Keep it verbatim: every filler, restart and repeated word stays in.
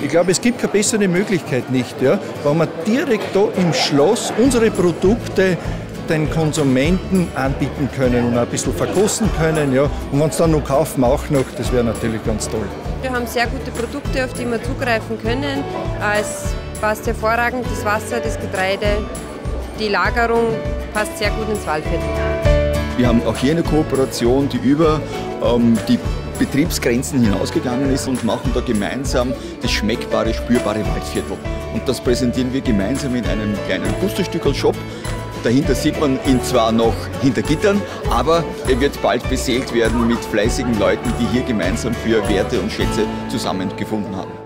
Ich glaube, es gibt keine bessere Möglichkeit nicht, ja, weil wir direkt da im Schloss unsere Produkte den Konsumenten anbieten können und ein bisschen verkosten können. Ja. Und wenn sie dann noch kaufen, auch noch, das wäre natürlich ganz toll. Wir haben sehr gute Produkte, auf die wir zugreifen können. Es passt hervorragend, das Wasser, das Getreide, die Lagerung passt sehr gut ins Waldviertel. Wir haben auch hier eine Kooperation, die über ähm, die Betriebsgrenzen hinausgegangen ist und machen da gemeinsam das schmeckbare, spürbare Waldviertel. Und das präsentieren wir gemeinsam in einem kleinen Gusterstückerl-Shop. Dahinter sieht man ihn zwar noch hinter Gittern, aber er wird bald beseelt werden mit fleißigen Leuten, die hier gemeinsam für Werte und Schätze zusammengefunden haben.